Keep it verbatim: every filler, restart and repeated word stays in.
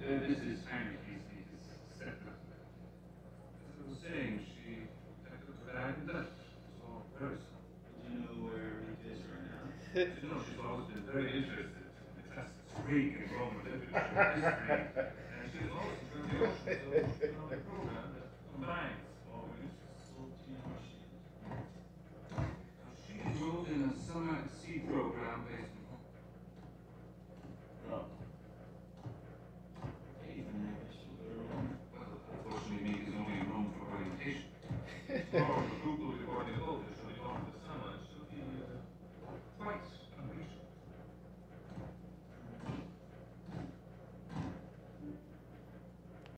this is kind of easy to set up. As I was saying, she took a bag and left. It was all very simple. Do you know where Rita is right now? You know, she's always been very interested in the classic Greek and Roman literature and history. And she's always enjoyed the ocean, so, you know, the program that combines all her interests. Well, do you know where she is? She enrolled in a summer at sea program based in home. Oh. Hey, then I guess you'll go to Rome. Well, unfortunately, Meek is only in Rome for orientation. Tomorrow,